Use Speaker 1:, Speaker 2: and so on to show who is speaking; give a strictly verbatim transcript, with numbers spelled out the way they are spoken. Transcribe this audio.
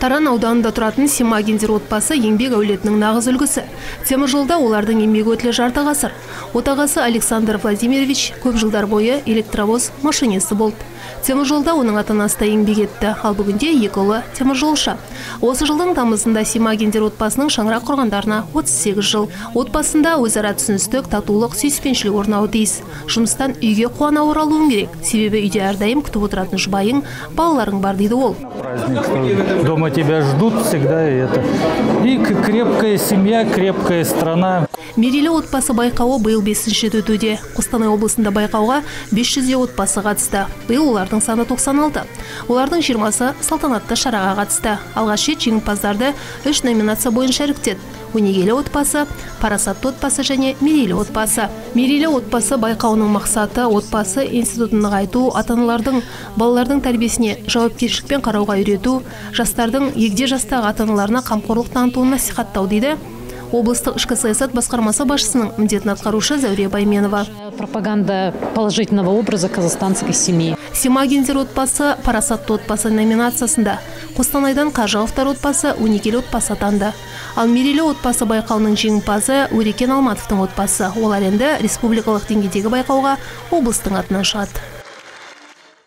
Speaker 1: Таран ауданында тұратын Семагиндер отбасы еңбек әулетінің нағыз үлгісі. Темір жолда олардың еңбек өтілі жарты ғасыр. Отағасы Александр Владимирович көп жылдар бойы электровоз машинисі болды. Темір жолда оның ата-анасы да еңбек етті, ал бүгінде екі ұлы темір жолшы. Осы жылдың тамызында Семагиндер отбасының шаңырақ құрғандарына отыз сегіз жыл. Отбасында өзара түсіністік, татулық, сүйіспеншілік орнауы тиіс. Жұмыстан үйге қуана оралуың керек. Себебі үйде әрдайым күтіп отыратын жұбайың, балаларың бар дейді ол.
Speaker 2: Дома тебя ждут всегда, и это. И крепкая семья, крепкая страна.
Speaker 1: Мерейлі отбасы байқауы биыл бесінші рет өтуде. Қостанай облысында байқауға бес жүздей отбасы қатысты. Биыл олардың саны тоқсан алты. Олардың жиырмасы салтанатты шараға қатысты. Алғаш рет жеңімпаздарды үш номинация бойынша іріктеді. Өнегелі отбасы, парасатты отбасы және мерейлі отбасы. Мерейлі отбасы байқауының мақсаты отбасы институтын нығайту, ата-аналардың балалардың тәрбиесіне жауапкершілікпен қарауға үйрету, жастардың егде жастағы ата-аналарына қамқорлық танытуын насихаттау дейді облыстық ішкі саясат басқармасы басшысының міндетін атқарушы Зәуре Байменова.
Speaker 3: Пропаганда положительного образа казахстанской семьи.
Speaker 1: Семагиндер отбасы парасатты отбасы номинациясында Қостанайдан Қажауовтар отбасы өнегелі отбасы атанды. Ал мерейлі отбасы байқауының жеңімпазы Өрекен Алматовтың отбасы. Олар енді республикалық деңгейдегі байқауға облыстың атынан шығады.